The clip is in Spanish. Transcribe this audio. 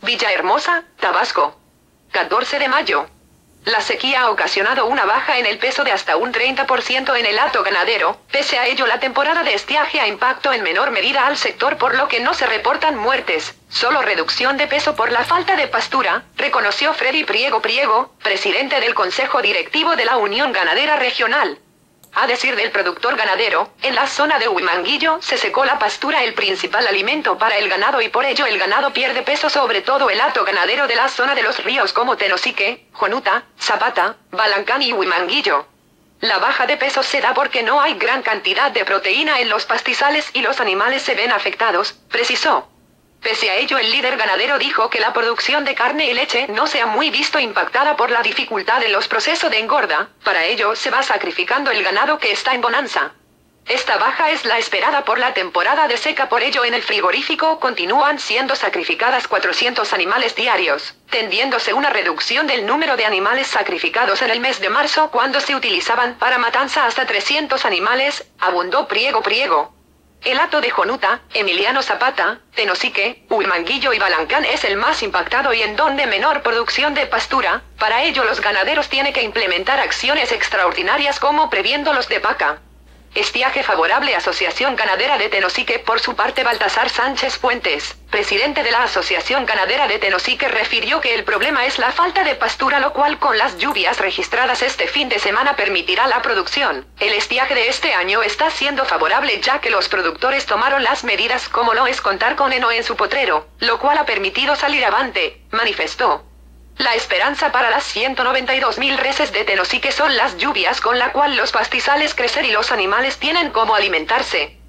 Villahermosa, Tabasco. 14 de mayo. La sequía ha ocasionado una baja en el peso de hasta un 30% en el hato ganadero. Pese a ello, la temporada de estiaje ha impactado en menor medida al sector, por lo que no se reportan muertes, solo reducción de peso por la falta de pastura, reconoció Freddy Priego Priego, presidente del Consejo Directivo de la Unión Ganadera Regional. A decir del productor ganadero, en la zona de Huimanguillo se secó la pastura, el principal alimento para el ganado, y por ello el ganado pierde peso, sobre todo el hato ganadero de la zona de los ríos como Tenosique, Jonuta, Zapata, Balancán y Huimanguillo. La baja de peso se da porque no hay gran cantidad de proteína en los pastizales y los animales se ven afectados, precisó. Pese a ello, el líder ganadero dijo que la producción de carne y leche no se ha muy visto impactada por la dificultad en los procesos de engorda. Para ello se va sacrificando el ganado que está en bonanza. Esta baja es la esperada por la temporada de seca, por ello en el frigorífico continúan siendo sacrificadas 400 animales diarios, tendiéndose una reducción del número de animales sacrificados en el mes de marzo, cuando se utilizaban para matanza hasta 300 animales, abundó Priego Priego. El hato de Jonuta, Emiliano Zapata, Tenosique, Huimanguillo y Balancán es el más impactado y en donde menor producción de pastura. Para ello los ganaderos tienen que implementar acciones extraordinarias como previéndolos de vaca. Estiaje favorable. Asociación Ganadera de Tenosique. Por su parte, Baltasar Sánchez Fuentes, presidente de la Asociación Ganadera de Tenosique, refirió que el problema es la falta de pastura, lo cual con las lluvias registradas este fin de semana permitirá la producción. El estiaje de este año está siendo favorable, ya que los productores tomaron las medidas, como lo es contar con heno en su potrero, lo cual ha permitido salir avante, manifestó. La esperanza para las 192.000 reses de Tenosique son las lluvias, con la cual los pastizales crecer y los animales tienen cómo alimentarse.